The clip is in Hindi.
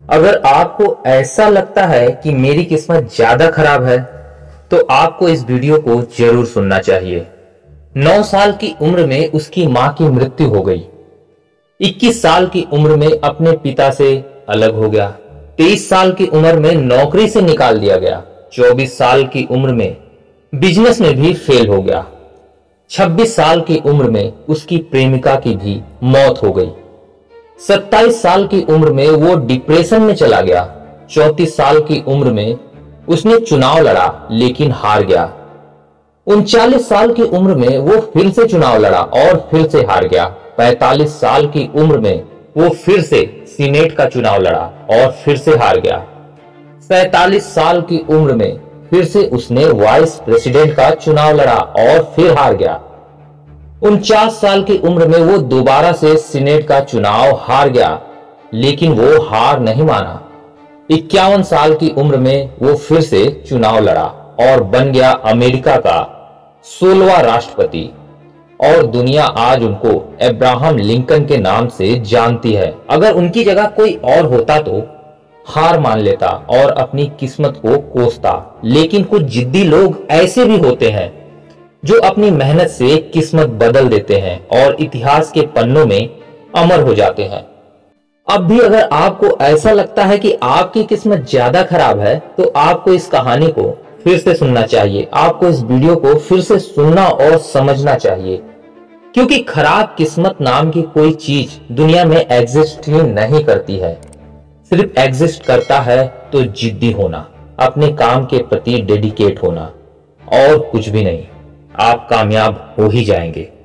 अगर आपको ऐसा लगता है कि मेरी किस्मत ज्यादा खराब है तो आपको इस वीडियो को जरूर सुनना चाहिए। 9 साल की उम्र में उसकी मां की मृत्यु हो गई। 21 साल की उम्र में अपने पिता से अलग हो गया। 23 साल की उम्र में नौकरी से निकाल दिया गया। 24 साल की उम्र में बिजनेस में भी फेल हो गया। 26 साल की उम्र में उसकी प्रेमिका की भी मौत हो गई। 27 साल की उम्र में वो डिप्रेशन में चला गया। 34 साल की उम्र में उसने चुनाव लड़ा लेकिन हार गया। 39 साल की उम्र में वो फिर से चुनाव लड़ा और फिर से हार गया। 45 साल की उम्र में वो फिर से सीनेट का चुनाव लड़ा और फिर से हार गया। 47 साल की उम्र में फिर से उसने वाइस प्रेसिडेंट का चुनाव लड़ा और फिर हार गया। 49 साल की उम्र में वो दोबारा से सीनेट का चुनाव हार गया लेकिन वो हार नहीं माना। 51 साल की उम्र में वो फिर से चुनाव लड़ा और बन गया अमेरिका का 16वां राष्ट्रपति और दुनिया आज उनको अब्राहम लिंकन के नाम से जानती है। अगर उनकी जगह कोई और होता तो हार मान लेता और अपनी किस्मत को कोसता, लेकिन कुछ जिद्दी लोग ऐसे भी होते हैं जो अपनी मेहनत से किस्मत बदल देते हैं और इतिहास के पन्नों में अमर हो जाते हैं। अब भी अगर आपको ऐसा लगता है कि आपकी किस्मत ज्यादा खराब है तो आपको इस कहानी को फिर से सुनना चाहिए। आपको इस वीडियो को फिर से सुनना और समझना चाहिए, क्योंकि खराब किस्मत नाम की कोई चीज दुनिया में एग्जिस्ट ही नहीं करती है। सिर्फ एग्जिस्ट करता है तो जिद्दी होना, अपने काम के प्रति डेडिकेट होना, और कुछ भी नहीं। आप कामयाब हो ही जाएंगे।